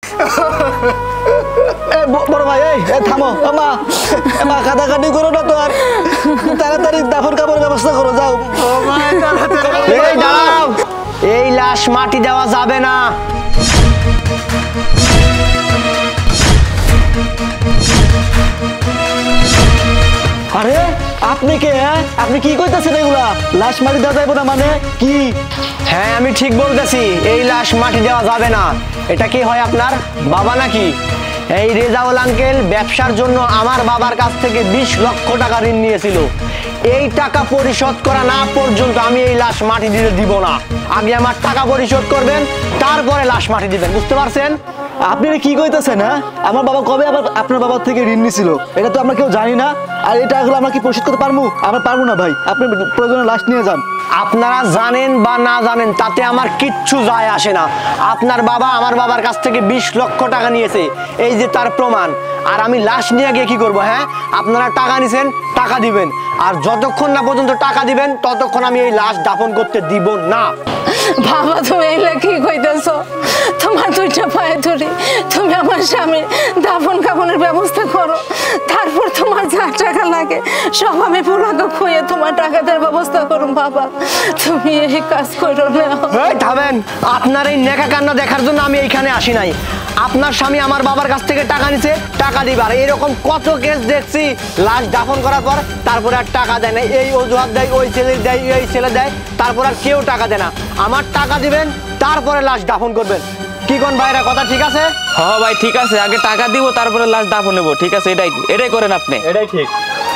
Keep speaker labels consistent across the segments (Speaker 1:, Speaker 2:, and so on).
Speaker 1: বড় ভাই এই থামো মা মা কাটাকাটি করো না তো আর তাড়াতাড়ি দাফন কাপড়ের ব্যবস্থা করো যাও।
Speaker 2: এই দাঁড়াও, এই লাশ মাটি দেওয়া যাবে না।
Speaker 1: আরে আপনি কে? আপনি কি কইতাছেন এগুলা? লাশ মাটি দেওয়া যাবে না মানে কি?
Speaker 2: হ্যাঁ আমি ঠিক বলতেছি, এই লাশ মাটি দেওয়া যাবে না। এটা কি হয় আপনার বাবা নাকি? এই রেজাউল আঙ্কেল ব্যবসার জন্য আমার বাবার কাছ থেকে 20 লক্ষ টাকা ঋণ নিয়েছিল। এই টাকা পরিশোধ করা না পর্যন্ত আমি এই লাশ মাটি দিতে দিব না। আগে আমার টাকা পরিশোধ করবেন, তারপরে লাশ মাটি দিবেন, বুঝতে পারছেন?
Speaker 1: আপনি কি কইতাছেন? আমার বাবা কবে আবার আপনার বাবার থেকে ঋণ নিছিল? এটা তো আমরা কেউ জানি না। আর এই টাকাগুলো আমরা কি পরিশোধ করতে পারবো? আমরা পারবো না ভাই, আপনি প্রয়োজনে লাশ নিয়ে যান।
Speaker 2: আপনারা জানেন বা না জানেন তাতে আমার কিচ্ছু যায় আসে না। আপনার বাবা আমার বাবার কাছ থেকে 20 লক্ষ টাকা নিয়েছে, এই যে তার প্রমাণ। আর আমি লাশ নিয়ে গিয়ে কি করবো? হ্যাঁ, আপনারা টাকা নিছেন, টাকা দিবেন। আর যতক্ষণ না পর্যন্ত টাকা দিবেন ততক্ষণ আমি এই লাশ দাফন করতে দিব না।
Speaker 3: বাবা তুমি এইলা কি কইতেছো? তোমার দুইটা পায়ে ধরি, তুমি আমার স্বামীর দাফন কাফনের ব্যবস্থা করো, তারপর তোমার যা টাকা লাগে সব আমি পুরাকে খুঁয়ে তোমার টাকা দেওয়ার ব্যবস্থা করুন। বাবা তুমি এই কাজ করো না।
Speaker 2: এই থামেন, আপনার এই নেকা কান্না দেখার জন্য আমি এইখানে আসি নাই। আপনার স্বামী আমার বাবার কাছ থেকে টাকা নিছে, টাকা দিবার। এরকম কত কেস দেখছি, লাশ দাফন করার পর তারপরে আর টাকা দেয় না। এই অজুহাত দেয়, ওই ছেলে দেয়, এই ছেলে দেয়, তারপর আর কেউ টাকা দেয় না। আমার টাকা দিবেন, তারপরে লাশ দাফন করবেন। কি কোন ভাইরা, কথা ঠিক আছে?
Speaker 4: হ্যাঁ ভাই ঠিক আছে, আগে টাকা দিব তারপরে লাশ দাফন নেবো। ঠিক আছে, এটাই করেন আপনি।
Speaker 2: এটাই ঠিক।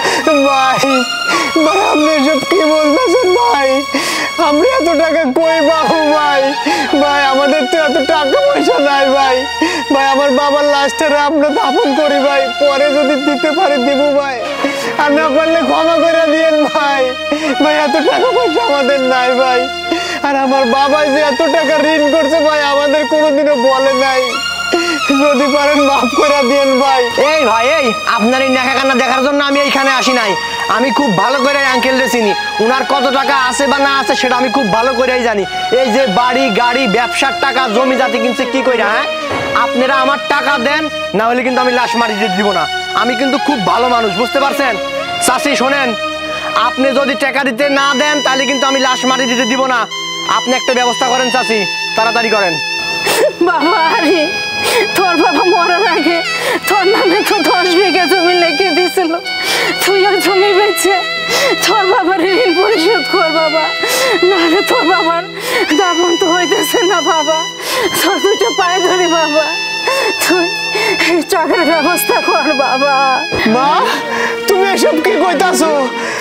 Speaker 1: ভাই ভাই আপনি এসব কি বলতেছেন ভাই? আমরা এত টাকা কই পাবো ভাই? ভাই আমাদের তো এত টাকা পয়সা নাই ভাই। ভাই আমার বাবার লাশটারে আমরা দাফন করি ভাই, পরে যদি দিতে পারি দিব ভাই, আর না পারলে ক্ষমা করে দিয়েন ভাই। ভাই এত টাকা পয়সা আমাদের নাই ভাই। আর আমার বাবা যে এত টাকা ঋণ করছে ভাই আমাদের কোনোদিনও বলে নাই। যদি পারেন মাফ করে দিয়েন ভাই।
Speaker 2: এই ভাই, এই আপনার এই নেকা কান্না দেখার জন্য আমি এইখানে আসি নাই। আমি খুব ভালো করে আঙ্কেলরে চিনি, উনার কত টাকা আছে বা না আছে সেটা আমি খুব ভালো করেই জানি। এই যে বাড়ি গাড়ি ব্যবসার টাকা জমি জাতি কিনছে কি কইরা। হ্যাঁ, আপনারা আমার টাকা দেন, না হলে কিন্তু আমি লাশ মাটি দিতে দিব না। আমি কিন্তু খুব ভালো মানুষ, বুঝতে পারছেন? চাচি শোনেন, আপনি যদি টাকা দিতে না দেন তাহলে কিন্তু আমি লাশ মাটি দিতে দিব না। আপনি একটা ব্যবস্থা করেন চাচি, তাড়াতাড়ি করেন।
Speaker 3: বাবা আরে তোর বাবা মরার আগে তোর নামে তো 10 বিঘা জমি লিখে দিয়েছিল, তুই ওই জমি বেচে তোর বাবার ঋণ পরিশোধ কর বাবা, নাহলে তোর বাবার দাফন তো হইতেছে না বাবা। তোর দুইটা পায়ে ধরে বাবা, তুই টাকার ব্যবস্থা কর বাবা।
Speaker 1: মা তুমি এসব কি কইতাছো?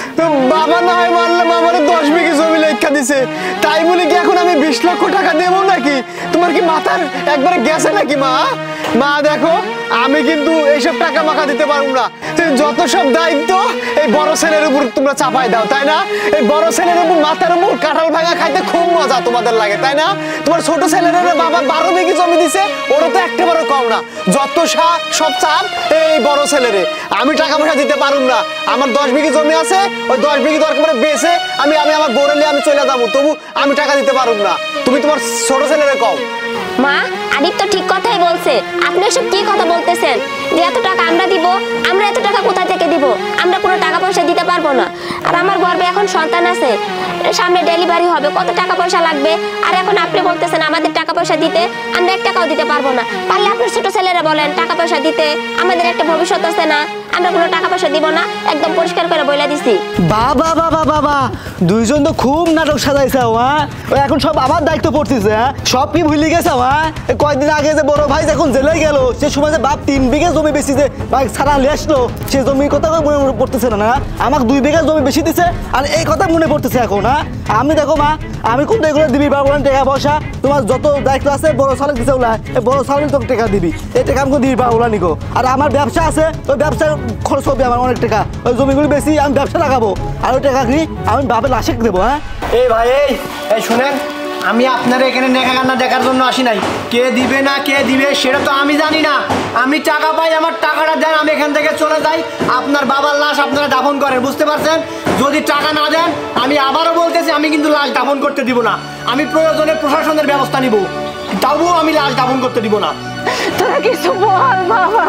Speaker 1: বাবা না হয় মানলাম আমার 10 বিঘা জমি লেখা দিছে, তাই বলে কি এখন আমি 20 লক্ষ টাকা দেবো নাকি? তোমার কি মাথার একবারে গেছে নাকি মা? মা দেখো, আমি কিন্তু এইসব টাকা মাখা দিতে পারবো না। যত সব দায়িত্ব এই বড় ছেলের উপর তোমরা চাপাই দাও, তাই না? এই বড় ছেলের উপর মাথার উপর কাঁঠাল ভাঙা খাইতে খুব মজা তোমাদের লাগে, তাই না? তোমার ছোট ছেলের বাবা 12 বিঘা জমি দিছে, ওরা তো একেবারে কম না। যত সব চাপ এই বড় ছেলেরে। আমি টাকা পয়সা দিতে পারুম না। আমার 10 বিঘা জমি আছে, ওই 10 বিঘা দরকার বেচে আমি আমার বোরেলে আমি চলে যাবো, তবু আমি টাকা দিতে পারুম না। তুমি তোমার ছোট ছেলেরে কম।
Speaker 5: মা আদিপ তো ঠিক কথাই বলছে, আপনি এসব কি কথা বলতেছেন যে এত টাকা আমরা দিব? আমরা এত টাকা কোথা থেকে দিব? আমরা কোনো টাকা পয়সা দিতে পারবো না। আর আমার গর্ভে এখন সন্তান আছে, সামনে ডেলিভারি হবে, কত টাকা পয়সা লাগবে। আর এখন আপনি বলতেছেন আমাদের টাকা পয়সা দিতে, আমরা 1 টাকাও দিতে পারবো না। পারলে আপনার ছোট ছেলেরা বলেন টাকা পয়সা দিতে, আমাদের একটা ভবিষ্যৎ আছে না, আমরা কোনো টাকা পয়সা দিব না, একদম পরিষ্কার করে বলে দিছি।
Speaker 1: বাবা বাবা বাবা, দুইজন তো খুব নাটক সাজাইছে। এখন সব আমার দায়িত্ব পড়তেছে। সব কি ভুলে গেছে? কয়েকদিন আগে যে বড় ভাই যখন জেলে গেল, সে সময় যে বাপ 3 বিঘা জমি বেশি যে ভাই ছাড়া নিয়ে আসলো, সে জমির কথা মনে পড়তেছে না? আমাকে 2 বিঘা জমি বেশি দিছে, আর এই কথা মনে পড়তেছে এখন। আমি দেখো মা, আমি কোন এগুলো দিবি পারবো না টাকা পয়সা। তোমার যত দায়িত্ব আছে বড় সালে দিছে, এই বড় সালে তোকে টাকা দিবি, এই টাকা আমাকে দিবি পারবো না নিকো। আর আমার ব্যবসা আছে, ওই ব্যবসার খরচ হবে আমার অনেক টাকা। ওই জমিগুলো বেশি আমি ব্যবসা লাগাবো, আর ওই টাকা কি আমি বাপের লাশে দেবো। হ্যাঁ
Speaker 2: এই ভাই, এই শুনেন, আমি আপনার এখানে নেকা কান্না দেখার জন্য আসি নাই। কে দিবে না কে দিবে সেটা তো আমি জানি না। আমি টাকা পাই, আমার টাকাটা দেন, আমি এখান থেকে চলে যাই। আপনার বাবার লাশ আপনারা দাফন করেন, বুঝতে পারছেন? যদি টাকা না দেন, আমি আবারও বলতেছি, আমি কিন্তু লাশ দাফন করতে দিব না। আমি প্রয়োজনে প্রশাসনের ব্যবস্থা নিব, তবুও আমি লাশ দাফন করতে দিব না।
Speaker 3: তোরা কিছু বল বাবা।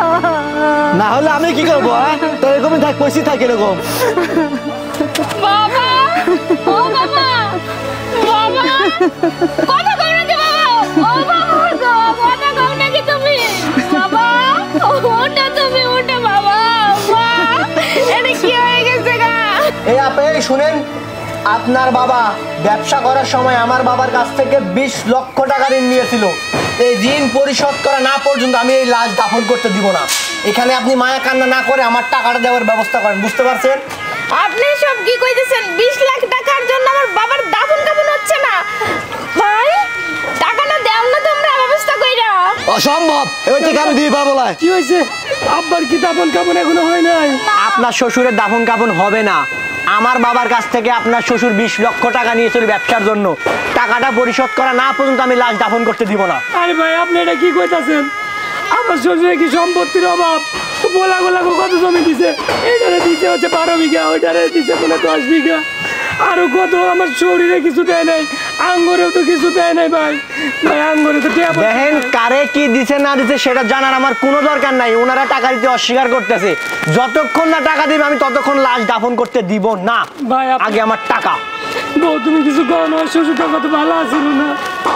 Speaker 2: না হলে আমি কি করবো? তো এরকমই থাক, পয়সা থাকে এরকম।
Speaker 3: বাবা, ও বাবা, বাবা, কথা কও নাকি বাবা? ও বাবা গো, কথা কও নাকি তুমি? বাবা, ওটা তুমি ওটা বাবা, মা, এটা কি হয়ে গেছে গা?
Speaker 2: এই আপনি শুনেন, আপনার বাবা ব্যবসা করার সময় আমার বাবার কাছ থেকে 20 লক্ষ টাকা ঋণ নিয়েছিল। এই ঋণ পরিশোধ করা না পর্যন্ত আমি এই লাশ দাফন করতে দিব না। এখানে আপনি মায়া কান্না না করে আমার টাকাটা দেওয়ার ব্যবস্থা করেন, বুঝতে পারছেন?
Speaker 3: আপনি সব কি কইতেছেন? 20 লাখ টাকার জন্য আমার বাবার দাফন কাফন হচ্ছে না ভাই? টাকাটা দাও না তোমরা ব্যবস্থা কইরা।
Speaker 2: অসম্ভব, এই থেকে আমি দিয়ে পাবো না।
Speaker 1: কি হয়েছে? আব্বার কি দাফন কাফন এখনো হয় নাই?
Speaker 2: আপনার শ্বশুরের দাফন কাফন হবে না। আমার বাবার কাছ থেকে আপনার শ্বশুর 20 লক্ষ টাকা নিয়েছিল ব্যবসার জন্য। টাকাটা পরিশোধ করা না পর্যন্ত আমি লাশ দাফন করতে দিব না।
Speaker 1: আরে ভাই, আপনি এটা কি কইতাছেন? আমার শ্বশুরের কি সম্পত্তির অভাব? বলা গোলা কত জমি দিছে? এইটারে দিছে হচ্ছে 12 বিঘা, ওইটারে দিছে 10 বিঘা, আরো কত। আমার শরীরে কিছু দেয় নাই, আঙ্গুরেও তো কিছু দেয় নাই ভাই। ভাই আঙ্গুরে তো
Speaker 2: দেখেন, কারে কি দিছে না দিছে সেটা জানার আমার কোনো দরকার নাই। ওনারা টাকা দিতে অস্বীকার করতেছে। যতক্ষণ না টাকা দিবে আমি ততক্ষণ লাশ দাফন করতে দিব না।
Speaker 1: ভাই
Speaker 2: আগে আমার টাকা।
Speaker 1: বউ, তুমি কিছু কও না, শ্বশুরটা কত ভালো আছিল না?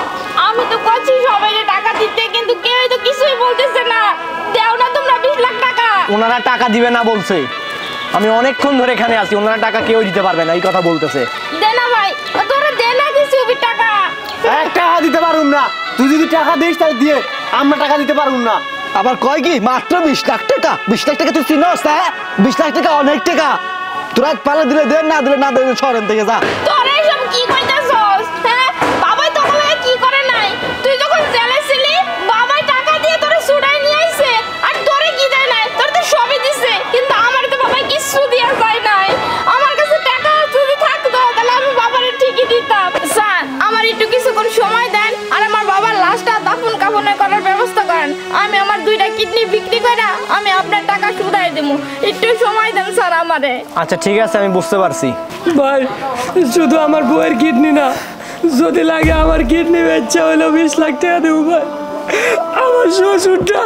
Speaker 3: আমি তো কইছি সবাইকে টাকা দিতে, কিন্তু কেউই তো কিছুই বলতেছে না। দাও না তোমরা 20 লাখ টাকা।
Speaker 2: ওনারা টাকা দিবে না বলছে। আমি অনেকক্ষণ ধরে এখানে আছি, ওনারা টাকা কেউ দিতে পারবে না এই কথা বলতেছে।
Speaker 3: দে না ভাই, তোরা দে না কিছু টাকা।
Speaker 2: এক টাকা দিতে পারুম না। তুই যদি টাকা দিস তাহলে দিয়ে, আমরা টাকা দিতে পারুম না। আবার কয় কি মাত্র 20 লাখ টাকা? 20 লাখ টাকা তুই চিনস? হ্যাঁ, 20 লাখ টাকা অনেক টাকা। তোরা পালে দিলে দেন, না দিলে না দেন, শহরের থেকে যা।
Speaker 3: তোরা এসব কি কইতাছস? হ্যাঁ, বাবাই তো কবে কি করে নাই? তুই যখন জেলে ছিলি, বাবাই টাকা দিয়ে তোরে ছুড়াই নিয়ে আইছে। আর তোরে কি দেয় নাই? তোর তো সবই দিছে, কিন্তু আমার তো বাবাই কিছু দিয়া যায় নাই। আমার কাছে টাকা যদি থাকতো তাহলে আমি বাবারে ঠিকই দিতাম। স্যার, আমার একটু কিছুক্ষণ সময় দেন, আর আমার বাবার লাশটা দাফন কাফনের করার ব্যবস্থা করেন। আমি আমার 2টা কিডনি বিক্রি করে আমি আপনার টাকা শুধাই দেবো। একটু সময় দেন স্যার আমারে।
Speaker 2: আচ্ছা ঠিক আছে, আমি বুঝতে পারছি।
Speaker 1: ভাই, শুধু আমার বউয়ের কিডনি না, যদি লাগে আমার কিডনি বেচা হইলো 20 লাখ টাকা দেবো ভাই। আমার শ্বশুরটা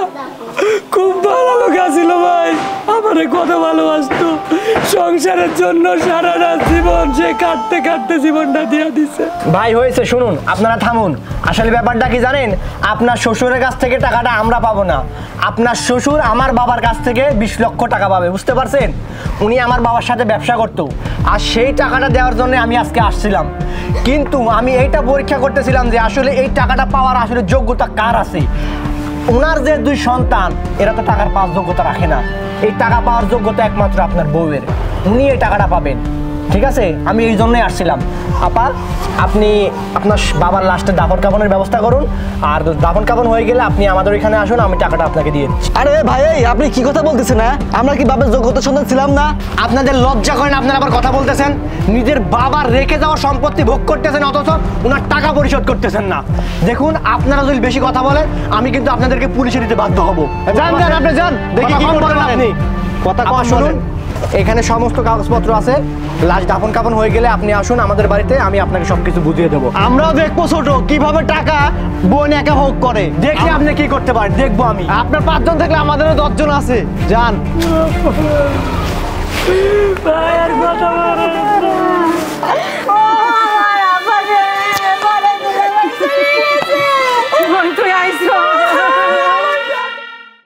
Speaker 1: খুব ভালো লোক আছিল ভাই, আমারে কত ভালোবাসতো। সংসারের জন্য সারা রাত জীবন সে কাটতে কাটতে জীবনটা দিয়ে দিছে।
Speaker 2: ভাই হয়েছে, শুনুন, আপনারা থামুন। আসলে ব্যাপারটা কি জানেন? আপনার শ্বশুরের কাছ থেকে টাকাটা আমরা পাবো না। আপনার শ্বশুর আমার বাবার কাছ থেকে 20 লক্ষ টাকা পাবে, বুঝতে পারছেন? উনি আমার বাবার সাথে ব্যবসা করতো, আর সেই টাকাটা দেওয়ার জন্য আমি আজকে আসছিলাম। কিন্তু আমি এইটা পরীক্ষা করতেছিলাম যে আসলে এই টাকাটা পাওয়ার আসলে যোগ্যতা কার আছে। ওনার যে 2 সন্তান, এরা তো টাকার পাওয়ার যোগ্যতা রাখে না। এই টাকা পাওয়ার যোগ্যতা একমাত্র আপনার বউয়ের। উনি এই টাকাটা পাবেন, ঠিক আছে? আমি এই জন্যই আসছিলাম। আপা, আপনি আপনার বাবার লাশটা দাফন কাফনের ব্যবস্থা করুন, আর দাফন কাফন হয়ে গেলে আপনি আমাদের এখানে আসুন, আমি টাকাটা আপনাকে দিয়ে দিচ্ছি।
Speaker 6: আরে ভাই, আপনি কি কথা বলতেছেন? না, আমরা কি বাবার যোগ্যতা সন্তান ছিলাম না?
Speaker 2: আপনাদের লজ্জা করেন? আপনারা আবার কথা বলতেছেন। নিজের বাবার রেখে যাওয়া সম্পত্তি ভোগ করতেছেন, অথচ ওনার টাকা পরিশোধ করতেছেন না। দেখুন, আপনারা যদি বেশি কথা বলেন আমি কিন্তু আপনাদেরকে পুলিশে দিতে বাধ্য হব। যান যান, আপনি যান, দেখি কি করতে পারেন আপনি। কথা কম শুনুন, এখানে সমস্ত কাগজপত্র আছে। লাশ দাফন কাফন হয়ে গেলে আপনি আসুন আমাদের বাড়িতে, আমি আপনাকে সবকিছু বুঝিয়ে দেবো।
Speaker 6: আমরাও দেখবো ছোট কিভাবে টাকা বোন একা ভোগ করে।
Speaker 2: দেখে আপনি কি করতে পারেন দেখবো আমি।
Speaker 6: আপনার 5 জন থাকলে আমাদেরও 10 জন আছে। যান।
Speaker 1: ভাই আর কথা বলো না।